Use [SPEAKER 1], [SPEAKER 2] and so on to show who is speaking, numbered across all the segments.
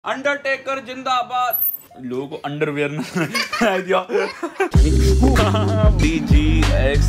[SPEAKER 1] Undertaker जिंदाबाद। लोगों को अंडरवेयर ना दिया। DGX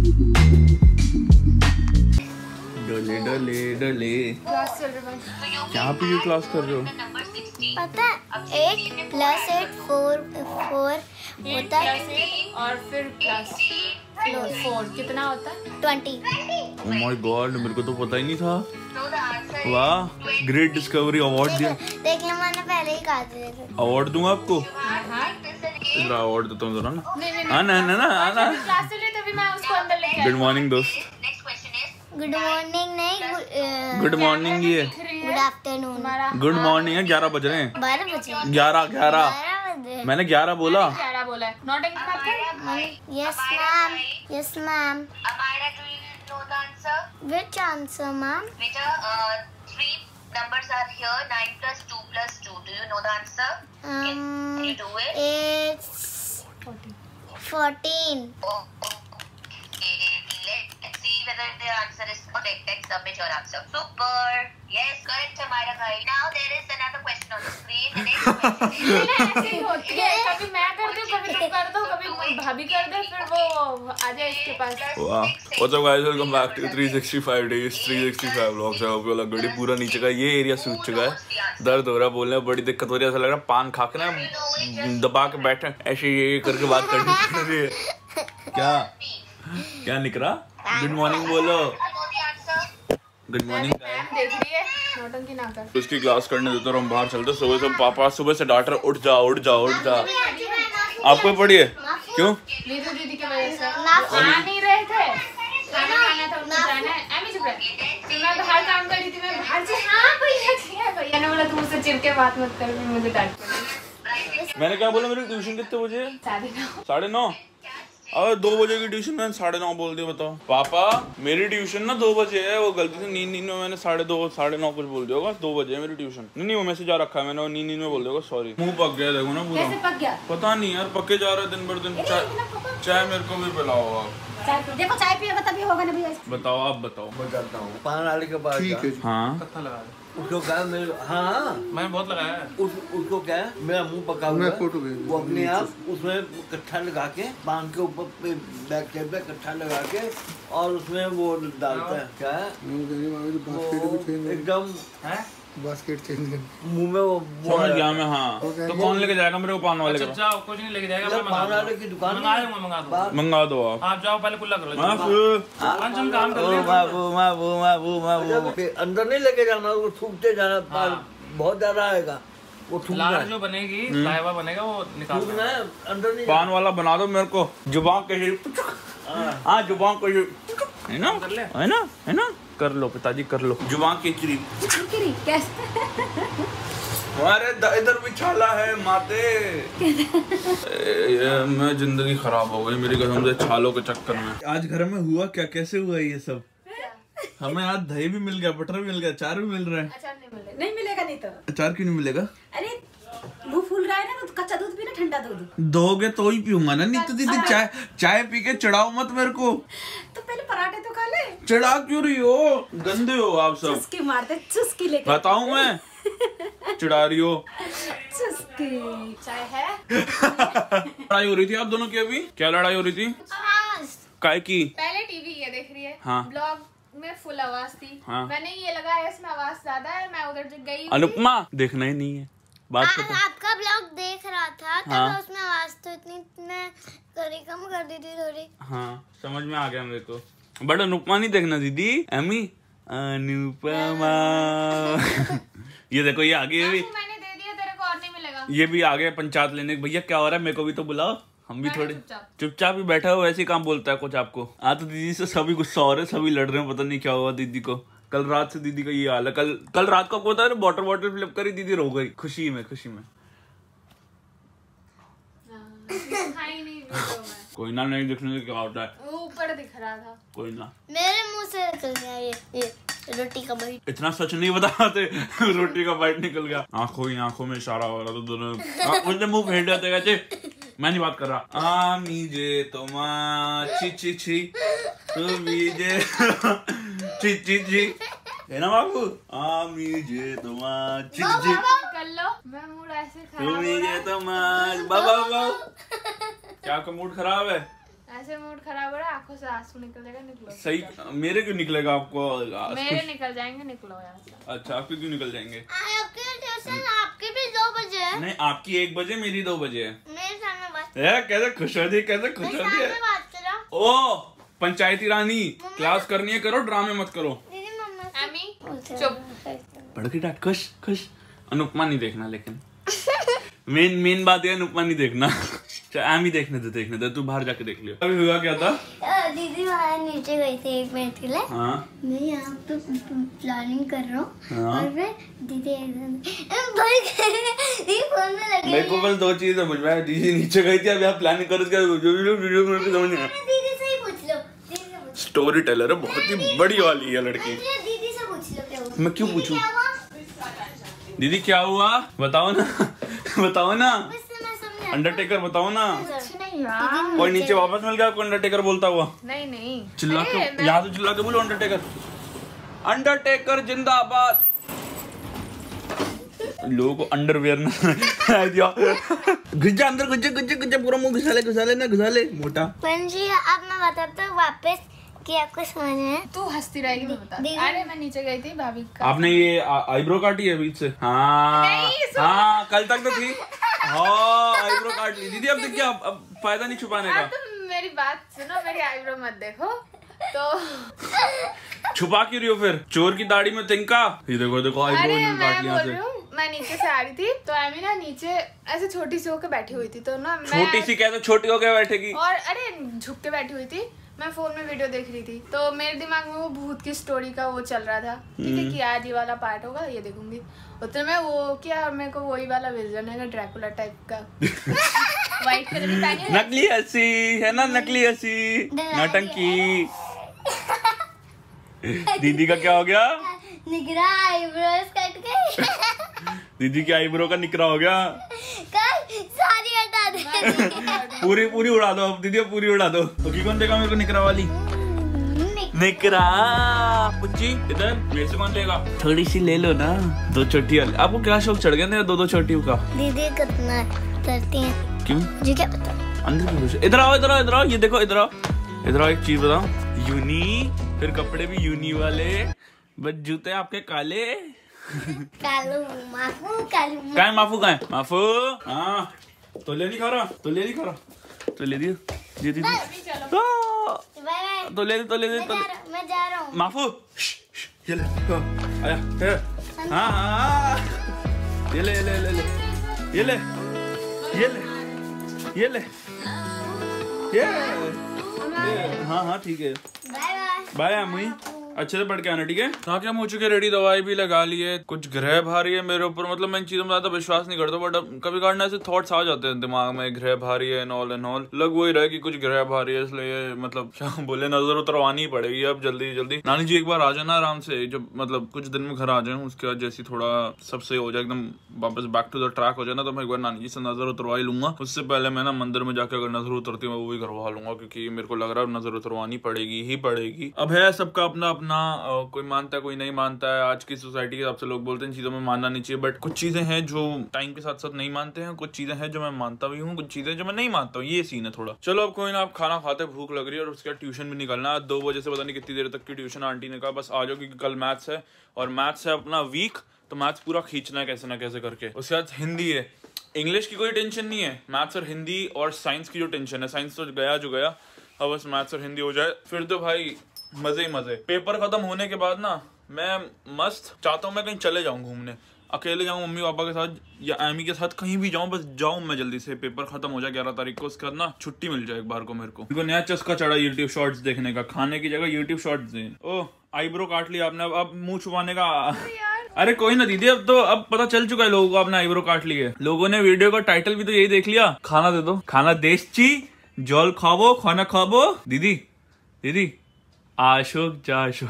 [SPEAKER 1] डले डले डले। क्या पे ये क्लास कर रहे हो?
[SPEAKER 2] पता है 8 + 8 4 होता है
[SPEAKER 3] और फिर प्लस 4 कितना होता है? 20।
[SPEAKER 1] ओह माय गॉड, मेरे को तो पता ही नहीं था। वाह, ग्रेट डिस्कवरी। अवार्ड दिया।
[SPEAKER 2] देख लो, मैंने पहले ही कहा था।
[SPEAKER 1] अवार्ड दूंगा आपको। इधर अवार्ड देता हूँ जरा ना। आना।
[SPEAKER 3] क्लास से ले तभी मैं उसको अंदर लेके
[SPEAKER 1] गुड मॉर्निंग दोस्त।
[SPEAKER 2] गुड मॉर्निंग नहीं,
[SPEAKER 1] गुड मॉर्निंग ही है।
[SPEAKER 2] Good afternoon.
[SPEAKER 1] गुड मॉर्निंग है। 11 बज रहे हैं।
[SPEAKER 2] 12 बजे।
[SPEAKER 1] 11 मैंने 11 बोला।
[SPEAKER 3] 11 बोला है। नॉट इन बात।
[SPEAKER 2] Yes ma'am, yes ma'am. Which answer, ma'am?
[SPEAKER 4] Beta, 3 numbers are here. 9 + 2 + 2. Do you know the answer? Can you do it?
[SPEAKER 2] It's 14.
[SPEAKER 4] Oh, okay. Let's see whether the answer is correct. Let's submit your answer. Super. Yes, correct, Hamara bhai. Now there is another question on the screen. The next question is.
[SPEAKER 3] ऐसे ही होती है, कभी मैं करती हूँ, कभी तुम कर दो, कभी भाभी कर दे, फिर वो आ जाए इसके पास।
[SPEAKER 1] वाह, what's up guys, welcome back to 365 days 365 vlogs. है आपको लग गड़ी पूरा नीचे का ये एरिया सूख चुका है। दर्द हो रहा है, बोलने में बड़ी दिक्कत हो रही है। ऐसा लग रहा है पान खा के ना दबा के बैठे ऐसे ये करके बात करनी पड़ रही है। क्या निकला? गुड मॉर्निंग बोलो। Good morning.
[SPEAKER 3] देख रही है, नौटंकी ना कर।
[SPEAKER 1] उसकी क्लास करने देते और हम बाहर चलते। सुबह से पापा सुबह से डांट रहे, उठ जा। आपको पड़ी है क्यों?
[SPEAKER 3] नीतू दीदी की वजह से आ नहीं रहे थे। खाना खाना था, उनको जाना है। एमी चुप रह। मैं बाहर काम कर रही थी, मैं बाहर से भैया ने बोला तू मुझसे चिढ़ के बात मत कर, मुझे डांट पड़ी।
[SPEAKER 1] मैंने क्या बोला? मेरी ट्यूशन कितने बजे? 9:30। और 2 बजे की ट्यूशन मैंने 9:30 बोल दिया। बताओ पापा, मेरी ट्यूशन ना 2 बजे है। वो गलती से नींद में मैंने 2:30 9:30 कुछ बोल दिया होगा। 2 बजे है मेरी ट्यूशन। नहीं वो मैसेज आ रखा है, मैंने वो नींद में बोल दिया होगा। सॉरी। मुंह पक गया देखो ना पूरा।
[SPEAKER 3] कैसे पक गया?
[SPEAKER 1] पता नहीं यार, पक्के जा रहा है दिन भर दिन। चाय मेरे को भी पिलाओ आप।
[SPEAKER 3] देखो चाय पिएगा तभी होगा ना भैया।
[SPEAKER 1] बताओ, आप बताओ।
[SPEAKER 5] बताता हूँ। पान वाले के पास
[SPEAKER 6] ठीक है।
[SPEAKER 1] हाँ
[SPEAKER 6] कत्था लगा
[SPEAKER 5] उसको क्या मेरे
[SPEAKER 6] मैंने बहुत लगाया है।
[SPEAKER 5] उसको क्या है, मेरा मुंह पका हुआ
[SPEAKER 6] मैं
[SPEAKER 5] है,
[SPEAKER 6] फोटो भेज
[SPEAKER 5] वो अपने आप उसमें कट्ठा लगा के पान के ऊपर पे बैक साइड पे कट्ठा लगा के और उसमें वो डालता है। क्या है वो एकदम
[SPEAKER 6] बास्केट चेंज कर
[SPEAKER 5] मुंह में वो
[SPEAKER 1] समझ गया मैं। हाँ तो कौन लेके जाएगा मेरे को पान वाले के पास?
[SPEAKER 6] जाओ, कुछ नहीं लेके जाएगा।
[SPEAKER 5] पान वाले की दुकान
[SPEAKER 1] मंगा दो आप
[SPEAKER 6] जाओ, पहले कुल्ला करो।
[SPEAKER 5] हम काम कर अंदर नहीं लेके जाना, वो थूकते जाना। बहुत ज्यादा आएगा वो थूकना
[SPEAKER 6] जो बनेगी लाइवा बनेगा वो
[SPEAKER 5] थूकना है, अंदर नहीं।
[SPEAKER 1] पान वाला बना दो मेरे को। जुबान के हाँ जुबान को है ना कर लो पिताजी, कर लो। जुबान की चिरी
[SPEAKER 3] कैसे?
[SPEAKER 1] हमारे इधर भी छाला है माते। मैं जिंदगी खराब हो गई मेरी कसम से छालों के चक्कर में। आज घर में हुआ क्या, कैसे हुआ ये सब? हमें आज दही भी मिल गया, बटर भी मिल गया, अचार भी मिल रहा है।
[SPEAKER 3] अचार नहीं मिलेगा। नहीं तो
[SPEAKER 1] अचार क्यों नहीं मिलेगा?
[SPEAKER 3] अरे मुंह फूल रहा है ना, तो कच्चा दूध पीना, ठंडा दूध
[SPEAKER 1] दोगे तो ही पीऊंगा ना। नहीं तो दीदी चाय पी के चढ़ाओ मत मेरे को।
[SPEAKER 3] तो पहले पराठे तो खा ले।
[SPEAKER 1] चढ़ा क्यों रही हो? गंदे हो आप सब।
[SPEAKER 3] चुस्की मारते, चुस्की लेके
[SPEAKER 1] बताऊं मैं? चिढ़ा रही हो।
[SPEAKER 3] चुस्की चाय है।
[SPEAKER 1] लड़ाई हो रही थी आप दोनों की अभी? क्या लड़ाई हो रही थी? काय की?
[SPEAKER 3] पहले टीवी ये देख रही है।
[SPEAKER 1] हाँ।
[SPEAKER 3] ब्लॉग में फुल आवाज थी।
[SPEAKER 1] हाँ।
[SPEAKER 3] मैंने ये लगाया, इसमें आवाज ज्यादा है, मैं उधर गई।
[SPEAKER 1] अनुपमा देखना ही नहीं है बात को।
[SPEAKER 2] आपका ब्लॉग देख रहा था तब।
[SPEAKER 1] हाँ।
[SPEAKER 2] उसमें आवाज तो इतनी मैं कम कर दी थी थोड़ी।
[SPEAKER 1] हाँ समझ में आ गया मेरे को। बट अनुपमा नहीं देखना दीदी। एमी अनुपमा ये देखो, ये आगे भी
[SPEAKER 3] मैंने दे दिया, तेरे को और नहीं मिलेगा।
[SPEAKER 1] ये भी आगे पंचायत लेने। भैया क्या हो रहा है, मेरे को भी तो बुलाओ। हम भी थोड़े चुपचाप ही बैठा हो। ऐसे काम बोलता है कुछ आपको? तो दीदी से सभी गुस्सा हो रहे, सभी लड़ रहे हैं। पता नहीं क्या हुआ दीदी को। कल रात से दीदी का ये हाल है। कल रात को होता है बॉटल फ्लिप करी, दीदी रो गई खुशी में। कोई ना, नहीं दिखने से क्या होता है।
[SPEAKER 3] ऊपर दिख रहा था। कोई
[SPEAKER 1] ना,
[SPEAKER 2] मेरे मुंह से निकल गया ये रोटी का बाइट।
[SPEAKER 1] इतना सच नहीं बताते। रोटी का बाइट निकल गया। आंखों में इशारा हो रहा था दोनों। उसने मुंह फेंट जाते गए। मैं नहीं बात कर रहा। आमी जे तुम्हा ची ची तुमी जे ची है ना बाबू? आमी जे तुम्हा ची ची।
[SPEAKER 3] कर लो, मैं मूड ऐसे खराब
[SPEAKER 1] तुम
[SPEAKER 3] हो
[SPEAKER 1] ही
[SPEAKER 3] रहा
[SPEAKER 1] ये
[SPEAKER 3] है।
[SPEAKER 1] तो मज बाबा क्या आपका मूड खराब है?
[SPEAKER 3] ऐसे मूड खराब हो रहा है, आंखों से आंसू निकलेगा, निकलो।
[SPEAKER 1] सही मेरे क्यों निकलेगा आपको?
[SPEAKER 3] मेरे निकल जाएंगे, निकलो यहाँ से।
[SPEAKER 1] अच्छा आपके क्यों निकल जाएंगे?
[SPEAKER 2] आपके ट्यूशन आपके भी 2 बजे है।
[SPEAKER 1] नहीं आपकी 1 बजे मेरी 2 बजे है।
[SPEAKER 2] मेरे सामने बात
[SPEAKER 1] कैसे खुश हो दी, कैसे खुश
[SPEAKER 2] मेरे
[SPEAKER 1] हो दी है?
[SPEAKER 2] सामने बात करो।
[SPEAKER 1] ओ पंचायती रानी, क्लास करनी है करो, ड्रामे मत करो।
[SPEAKER 2] दीदी मम्मा से
[SPEAKER 3] एमी चुप।
[SPEAKER 1] पढ़ के डांट, खुश खुश। अनुपमा नहीं देखना लेकिन मेन बात ये अनुपमा नहीं देखना। एम ही देखने दे, तू बाहर जाके देख लियो। अभी हुआ क्या था?
[SPEAKER 2] दीदी वहाँ नीचे गई थी 1 मिनट के लिए।
[SPEAKER 1] हाँ
[SPEAKER 2] मैं यहाँ पे प्लानिंग कर रहा हूँ
[SPEAKER 1] हाँ।
[SPEAKER 2] और फिर दीदी एकदम फोन में लगे।
[SPEAKER 1] मेरे को बस 2 चीजें समझ में आया। दीदी नीचे गई थी, अब यहाँ प्लानिंग करो, वीडियो समझ नहीं आया।
[SPEAKER 2] दीदी से ही पूछ लो, दीदी से पूछ
[SPEAKER 1] स्टोरी टेलर है, बहुत ही बड़ी वाली है लड़की।
[SPEAKER 2] लो। दीदी से पूछ लो क्या हुआ।
[SPEAKER 1] मैं क्यों
[SPEAKER 2] दीदी
[SPEAKER 1] पूछूं?
[SPEAKER 2] क्या हुआ?
[SPEAKER 1] दीदी क्या हुआ बताओ ना। बताओ ना,
[SPEAKER 2] उससे मैं समझा।
[SPEAKER 1] अंडरटेकर बताओ ना।
[SPEAKER 3] कुछ नहीं यार।
[SPEAKER 1] कोई नीचे वापस मिल गया आपको अंडरटेकर बोलता हुआ?
[SPEAKER 3] नहीं
[SPEAKER 1] चिल्ला
[SPEAKER 3] अरे,
[SPEAKER 1] के
[SPEAKER 3] मैं-
[SPEAKER 1] यहाँ से चिल्ला के बोलो अंडरटेकर, अंडरटेकर जिंदाबाद। लोगों को अंडरवेयर ना दिया। घुस जा अंदर, घुस जा, पूरा मुंह घुसा ले मोटा।
[SPEAKER 2] पंजी अब मैं बताता हूँ वापस कि आपको समझ में है।
[SPEAKER 3] तू हंसती रहेगी, मैं बता।
[SPEAKER 2] दीदी-
[SPEAKER 3] अरे मैं नीचे गई थी भाभी का।
[SPEAKER 1] आपने ये आईब्रो काटी है बीच से? हाँ
[SPEAKER 3] नहीं, सुन।
[SPEAKER 1] हाँ कल तक तो थी। हाँ आईब्रो काट ली दीदी। अब देखिए अब फायदा नहीं छुपाने
[SPEAKER 3] अब
[SPEAKER 1] का।
[SPEAKER 3] तुम मेरी बात सुनो, मेरी आईब्रो मत देखो तो।
[SPEAKER 1] छुपा क्यों रही हो फिर? चोर की दाढ़ी में तिनका। ये देखो आईब्रो
[SPEAKER 3] अरे
[SPEAKER 1] इन्होंने
[SPEAKER 3] मैं
[SPEAKER 1] काट लिया
[SPEAKER 3] बोल
[SPEAKER 1] से।
[SPEAKER 3] रही हूँ, मैं नीचे से आ रही थी तो एमी ना नीचे ऐसे छोटी सी होकर बैठी हुई थी, तो ना मैं
[SPEAKER 1] छोटी सी कैसे छोटी होके बैठेगी?
[SPEAKER 3] और अरे झुक के बैठी हुई थी। मैं फोन में वीडियो देख रही थी तो मेरे दिमाग में वो भूत की स्टोरी का वो चल रहा था। ठीक है कि आज ये वाला पार्ट होगा, ये देखूंगी। उतने में वो क्या, मेरे को वही वाला विजन है ड्रैकुला टाइप का। व्हाइट कलर की पहनी है।
[SPEAKER 1] नकली हंसी है ना, नकली हंसी, नौटंकी। दीदी का क्या हो गया?
[SPEAKER 2] निगरा आईब्रोज कट गई।
[SPEAKER 1] दीदी की आईब्रो का निकरा हो गया।
[SPEAKER 2] कल सारी हटा दे।
[SPEAKER 1] पूरी उड़ा दो अब दीदी, पूरी उड़ा दो। तो की कौन देगा मेरे को निकरा वाली? निकरा पुच्ची इधर मेरे से कौन लेगा? थोड़ी सी ले लो ना, 2 चोटी वाली। आपको क्या शौक चढ़ गया 2 चोटियों का?
[SPEAKER 2] दीदी कितना करती है
[SPEAKER 1] क्यों?
[SPEAKER 2] मुझे क्या पता।
[SPEAKER 1] अंदर क्यों घुसे? इधर आओ, ये देखो, इधर आओ एक चीज बताओ। यूनी, फिर कपड़े भी यूनी वाले, बस जूते आपके काले।
[SPEAKER 2] कालू माफू
[SPEAKER 1] क्या है माफू? का है माफू? हाँ तो ले नहीं खा रहा, तो ले दिया जी दीदी।
[SPEAKER 2] Bye bye.
[SPEAKER 1] तो ले दे
[SPEAKER 2] मैं जा रहा हूँ।
[SPEAKER 1] माफू ये ले, आया हाँ ये ले हाँ ठीक है।
[SPEAKER 2] Bye bye.
[SPEAKER 1] बाय अम्मी, अच्छे से पढ़ के आना ठीक है। ताकि हम हो चुके रेडी, दवाई भी लगा ली है। कुछ ग्रह भारी है मेरे ऊपर, मतलब मैं इन चीजों में ज्यादा विश्वास नहीं करता, बट अब कभी कभार ऐसे थॉट्स आ जाते हैं दिमाग में, ग्रह भारी है एंड ऑल लग वही रहा है कि कुछ ग्रह भारी है, इसलिए मतलब क्या बोले, नजर उतरवानी ही पड़ेगी अब जल्दी। नानी जी एक बार आ जाना आराम से, जब मतलब कुछ दिन में घर आ जाए, उसके बाद जैसी थोड़ा सब सही हो जाए, एकदम वापस बैक टू द ट्रैक हो जाए ना, तो मैं एक बार नानी जी से नजर उतरवा ही लूंगा। उससे पहले मैं ना मंदिर में जाकर अगर नजर उतरती हूँ वो भी करवा लूंगा, क्योंकि मेरे को लग रहा है नजर उतरवानी पड़ेगी। अब है सबका अपना अपना, कोई मानता है कोई नहीं मानता है। आज की सोसाइटी के हिसाब से लोग बोलते हैं चीजों में मानना नहीं चाहिए, बट कुछ चीजें हैं जो टाइम के साथ साथ नहीं मानते हैं, कुछ चीजें हैं जो मैं मानता भी हूँ, कुछ चीजें जो मैं नहीं मानता हूँ। ये सीन है थोड़ा। चलो अब कोई ना, आप खाना खाते, भूख लग रही है और उसके बाद ट्यूशन भी निकलना है। 2 बजे से पता नहीं कितनी देर तक की ट्यूशन। आंटी ने कहा बस आ जाओ क्योंकि कल मैथ्स है, और मैथ्स है अपना वीक, तो मैथ्स पूरा खींचना है कैसे ना कैसे करके। उसके बाद हिंदी है, इंग्लिश की कोई टेंशन नहीं है, मैथ्स और हिंदी और साइंस की जो टेंशन है, साइंस तो गया जो गया, अब बस मैथ्स और हिंदी हो जाए, फिर तो भाई मजे ही मजे। पेपर खत्म होने के बाद ना मैं मस्त चाहता हूँ मैं कहीं चले जाऊँ घूमने, अकेले जाऊँ मम्मी पापा के साथ या एमी के साथ, कहीं भी जाऊँ, बस जाऊँ मैं जल्दी से, पेपर खत्म हो जाए 11 तारीख को, उसके बाद ना छुट्टी मिल जाए एक बार को। मेरे को नया चस्का चढ़ा यूट्यूब शॉर्ट्स देखने का, खाने की जगह यूट्यूब शॉर्ट्स दें। ओह आईब्रो काट लिया आपने, अब मुंह छुपाने का। अरे कोई ना दीदी, अब पता चल चुका है लोगों को आपने आईब्रो काट ली है। लोगों ने वीडियो का टाइटल भी तो यही देख लिया, खाना दे दो, खाना देशी जल खाबो, खाना खाबो। दीदी आशोक जा अशोक।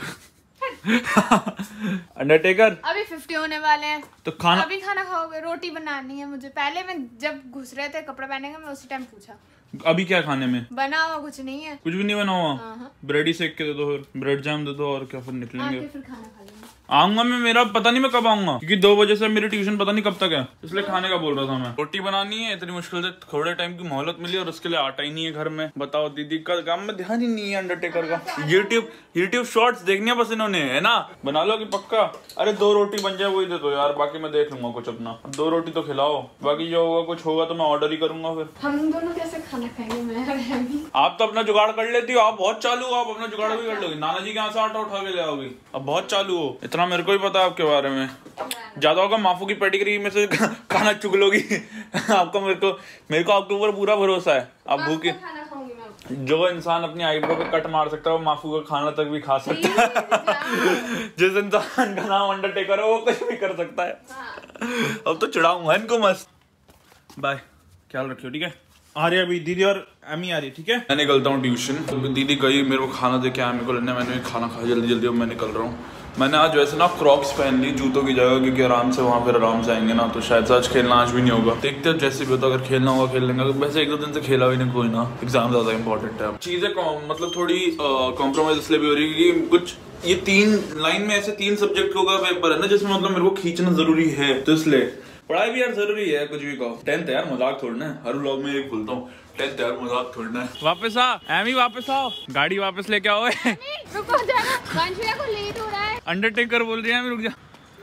[SPEAKER 1] अंडरटेकर
[SPEAKER 3] अभी 50 होने वाले हैं
[SPEAKER 1] तो खाना
[SPEAKER 3] अभी खाना खाओगे? रोटी बनानी है मुझे। पहले मैं जब घुस रहे थे कपड़े पहने का, मैं उसी टाइम पूछा
[SPEAKER 1] अभी क्या खाने में?
[SPEAKER 3] बना हुआ कुछ नहीं है।
[SPEAKER 1] कुछ भी नहीं बना हुआ?
[SPEAKER 3] हाँ।
[SPEAKER 1] ब्रेड ही सेक के दे दो, फिर ब्रेड जैम दे दो, और क्या फिर निकलेंगे।
[SPEAKER 3] आके फिर खाना खा लेंगे।
[SPEAKER 1] आऊंगा मैं, मेरा पता नहीं मैं कब आऊंगा, क्योंकि 2 बजे से मेरी ट्यूशन पता नहीं कब तक है, इसलिए खाने का बोल रहा था मैं। रोटी बनानी है, इतनी मुश्किल से थोड़े टाइम की मोहलत मिली और उसके लिए आटा ही नहीं है घर में। बताओ, दीदी का काम में ध्यान ही नहीं है अंडरटेकर का। यूट्यूब शॉर्ट्स देखनी है बस इन्होंने, है ना? बना लो कि पक्का। अरे 2 रोटी बन जाए वही दे दो यार, बाकी मैं देख लूंगा कुछ अपना। 2 रोटी तो खिलाओ, बाकी जो होगा कुछ होगा तो मैं ऑर्डर ही करूंगा फिर।
[SPEAKER 3] हम दोनों कैसे खाना खाएंगे? मैं
[SPEAKER 1] आप तो अपना जुगाड़ कर लेती हो, आप बहुत चालू हो, आप अपना जुगाड़ भी कर लोगी। नाना जी के यहाँ से आटा उठा के ले आओगी, अब बहुत चालू हो। इतना मेरे को ही पता है आपके बारे में। ज्यादा होगा माफू की पेडिग्री में से खाना चुग लोगी। आपको मेरे को आपके ऊपर पूरा भरोसा है। आप भूखे, जो इंसान अपनी आईब्रो पे कट मार सकता है वो माफू का खाना तक भी खा सकता है। जिस इंसान का नाम अंडरटेकर है वो कुछ भी कर सकता है। अब तो चिढ़ाऊंगा इनको मस्त। बाय, ख्याल रखियो, ठीक है? आ रही है अभी दीदी और एमी आ रही है, ठीक है? मैं निकलता हूँ ट्यूशन। दीदी गई मेरे को खाना दे के एमी को लेने, मैंने खाना खाया जल्दी जल्दी, अब मैं निकल रहा हूँ। मैंने आज वैसे ना क्रॉक्स पहन ली जूतों की जगह, क्योंकि आराम से वहाँ फिर आराम से आएंगे ना, तो शायद आज खेलना आज भी नहीं होगा। देखते हैं जैसे भी होता, अगर खेलना होगा खेल लेंगे। वैसे 1-2 दिन से खेला भी नहीं कोई ना, एग्जाम ज्यादा इंपॉर्टेंट है। चीजें मतलब थोड़ी कॉम्प्रोमाइज इसलिए भी हो रही है क्योंकि कुछ ये 3 लाइन में ऐसे 3 सब्जेक्ट का पेपर है ना, जिसमें मतलब मेरे को खींचना जरूरी है, तो इसलिए पढ़ाई भी यार जरूरी है। कुछ भी कहो, 10th यार मजाक थोड़ना है। हर व्लॉग में एक बोलता हूँ, 10th यार मजाक थोड़ना है। वापस आ एमी, वापस आओ, गाड़ी वापस लेके आओ।
[SPEAKER 3] रुको जरा, कांचुया को लेट हो रहा है।
[SPEAKER 1] अंडरटेकर बोल रही है एमी, रुक जा।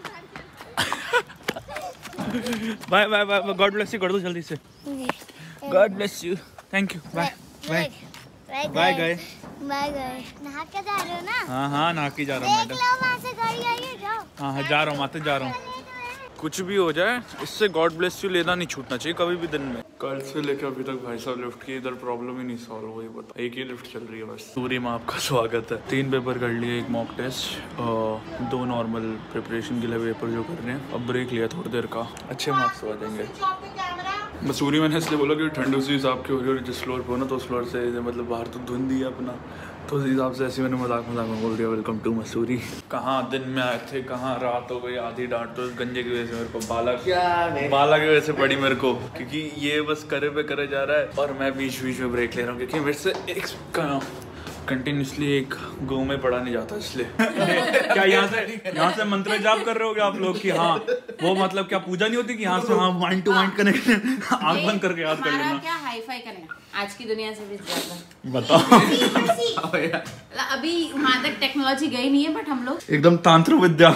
[SPEAKER 1] Bye bye bye, God bless you कर दो जल्दी से। God bless you, thank you, bye bye bye गए
[SPEAKER 2] बाय गए। नहा के जा रहे हो ना?
[SPEAKER 1] हाँ नहा के जा रहा हूँ मैडम।
[SPEAKER 2] वहाँ से गाड़ी आई है, जाओ।
[SPEAKER 1] हाँ जा रहा हूँ, आते जा रहा हूँ। कुछ भी हो जाए इससे गॉड ब्लेस यू लेना नहीं छूटना चाहिए कभी भी दिन में। कल से लेकर अभी तक भाई साहब लिफ्ट की इधर प्रॉब्लम ही नहीं सॉल्व हुई, बता। एक ही लिफ्ट चल रही है बस। सूरी में आपका स्वागत है। 3 पेपर कर लिए, 1 मॉक टेस्ट, 2 नॉर्मल प्रिपरेशन के लिए पेपर जो कर रहे हैं। अब ब्रेक लिया थोड़ी देर का, अच्छे मार्क्स आ जाएंगे। मसूरी मैंने इसलिए बोला कि ठंड उसी हिसाब की हो रही है, जिस फ्लोर पर हो ना, तो उस फ्लोर से मतलब बाहर तो धुंध ही है अपना, तो उस हिसाब से ऐसे मैंने मजाक में बोल दिया वेलकम टू मसूरी। कहाँ दिन में आए थे, कहाँ रात हो गई, आधी डांट तो इस गंजे की वजह से मेरे को, बाला की वजह से पड़ी मेरे को, क्योंकि ये बस करे पे करे जा रहा है और मैं बीच बीच में ब्रेक ले रहा हूँ, क्योंकि मेरे से एक कंटिन्यूसली एक गो में पढ़ा नहीं जाता, इसलिए। क्या यहाँ से मंत्र जाप कर रहे हो क्या आप लोग? कि हाँ वो मतलब क्या पूजा नहीं होती कि यहाँ से हाँ माइंड टू माइंड कनेक्ट, आँख बंद करके याद कर लेना।
[SPEAKER 7] क्या हाई-फाई कनेक्ट आज की दुनिया से भी ज्यादा।
[SPEAKER 1] बताओ।
[SPEAKER 7] अभी वहाँ तक टेक्नोलॉजी गई नहीं है, बट हम लोग
[SPEAKER 1] एकदम तांत्रिक विद्या।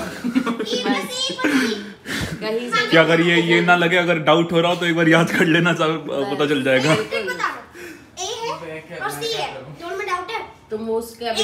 [SPEAKER 7] कहीं
[SPEAKER 1] कि अगर ये ना लगे, अगर डाउट हो रहा हो तो एक बार याद कर लेना, पता चल जाएगा।
[SPEAKER 7] तुम उसके अभी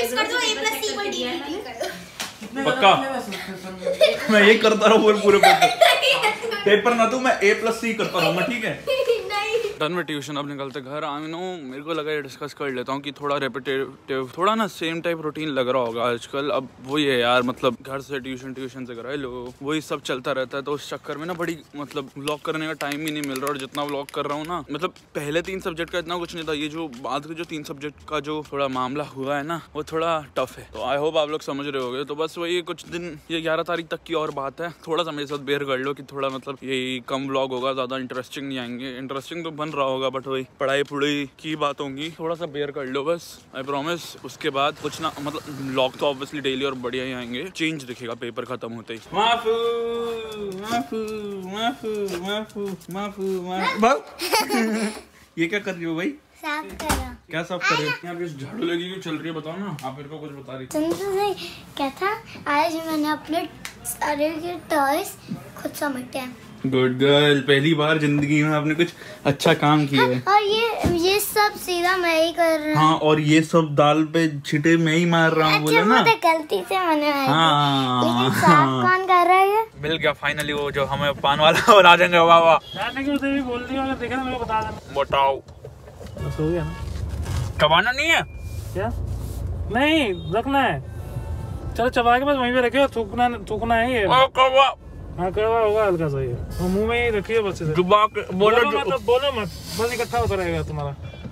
[SPEAKER 1] पक्का मैं ये करता रहूँ पूरे पेपर ना तू, मैं A+C करता रहूँ मैं, ठीक है? डन में ट्यूशन, अब निकलते घर। आई नो मेरे को लगा ये डिस्कस कर लेता हूँ कि थोड़ा रेपिटेटिव, थोड़ा ना सेम टाइप रूटीन लग रहा होगा आजकल। अब वही है यार, मतलब घर से ट्यूशन से घर आए लो, वही सब चलता रहता है, तो उस चक्कर में ना बड़ी मतलब व्लॉग करने का टाइम ही नहीं मिल रहा। और जितना व्लॉग कर रहा हूँ ना, मतलब पहले 3 सब्जेक्ट का इतना कुछ नहीं था, ये जो बाद के जो 3 सब्जेक्ट का जो थोड़ा मामला हुआ है ना, वो थोड़ा टफ है। तो आई होप आप लोग समझ रहे होगे। तो बस वही कुछ दिन, ये 11 तारीख तक की और बात है, थोड़ा सा मेरे साथ बेयर कर लो कि थोड़ा मतलब यही कम व्लॉग होगा, ज्यादा इंटरेस्टिंग नहीं आएंगे। इंटरेस्टिंग तो बन रहा होगा, बट वही पढ़ाई की बात होंगी, थोड़ा सा बेयर कर लो बस, आई प्रॉमिस। उसके बाद कुछ ना, मतलब व्लॉग तो ऑब्वियसली डेली और बढ़िया ही आएंगे, चेंज दिखेगा पेपर खत्म होते ही। माफू माफू माफू माफू माफू माफू। ये क्या कर रही हो भाई?
[SPEAKER 2] साफ कर रहा हूं।
[SPEAKER 1] क्या साफ कर रही हो? यहाँ पे झाड़ू लगी क्यों चल रही है, बताओ ना। आप मेरे को कुछ बता रही
[SPEAKER 2] तुम तो सही क्या था, आज मैंने अपने सारे के टॉयज खुद समेटे हैं।
[SPEAKER 1] गुड गर्ल, पहली बार जिंदगी में आपने कुछ अच्छा काम किया है।
[SPEAKER 2] और ये सब सीधा मैं ही कर रहा हूँ।
[SPEAKER 1] हाँ, और ये सब दाल पे छिटे मैं ही मार रहा हूँ, बोला ना।
[SPEAKER 2] गलती से मैंने
[SPEAKER 1] हाँ,
[SPEAKER 2] साफ कौन कर रहा है?
[SPEAKER 1] मिल गया फाइनली वो जो हमें पान वाला बना देंगे। वाह वाह,
[SPEAKER 6] बोल दिया, अगर देखा ना मेरे को बता देना।
[SPEAKER 1] बताओ
[SPEAKER 6] बस हो गया ना?
[SPEAKER 1] चबाना नहीं है
[SPEAKER 6] क्या? नहीं, रखना है। चलो चबा के बस वहीं पे रखे, थूकना है ये। हाँ कड़वा होगा हल्का सा, ये और मुंह में ही रखिए बस। बोलो मत, बस इकट्ठा होता रहेगा तुम्हारा।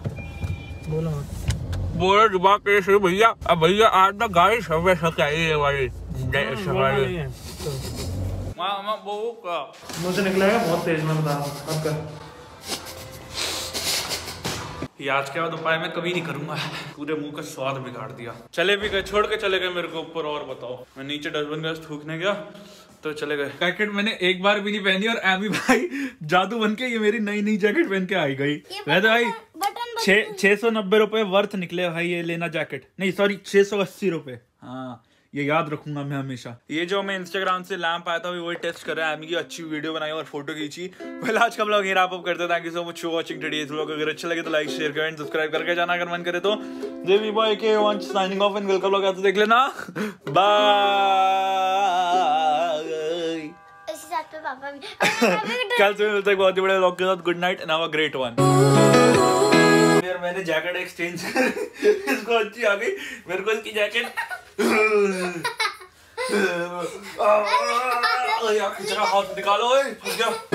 [SPEAKER 1] बोलो जुबा के भैया। अब भैया आज ना गाड़ी सर्विस चाहिए वाली
[SPEAKER 6] मुंह से निकलेगा बहुत तेज, मैं बता रहा हूँ।
[SPEAKER 1] ये आज के बाद उपाय मैं कभी नहीं करूंगा, पूरे मुंह का स्वाद बिगाड़ दिया। चले भी गए, छोड़ के चले गए मेरे को ऊपर। और बताओ, मैं नीचे डस्टबिन का थूकने गया तो चले गए। जैकेट मैंने एक बार भी नहीं पहनी और एमी भाई जादू बन के ये मेरी नई जैकेट पहन के आई गई। वैसे भाई 690 रुपए वर्थ निकले भाई ये लेना जैकेट, नहीं सॉरी 680 रुपए। हाँ ये याद रखूंगा मैं हमेशा। ये जो मैं इंस्टाग्राम से लैंप आया था वही टेस्ट कर रहा है। एमी की अच्छी वीडियो बनाई और फोटो खींची। पहले आज का व्लॉग रैप अप करते हैं। Thank you so much for watching today's vlog. अगर अच्छा लगे तो लाइक शेयर कमेंट सब्सक्राइब करके जाना, अगर मन करे तो। देवी बॉय के Vansh signing off and welcome vlog, तो देख लेना। बाय।
[SPEAKER 2] पापा भी
[SPEAKER 1] कल से मिलते हैं बहुत ही बड़े व्लॉग के साथ। Good night and have a great one. यार मैंने जैकेट एक्सचेंज कर इसको अच्छी आ गई, मेरे को इसकी जैकेट हाथ निकालो, फंस गया।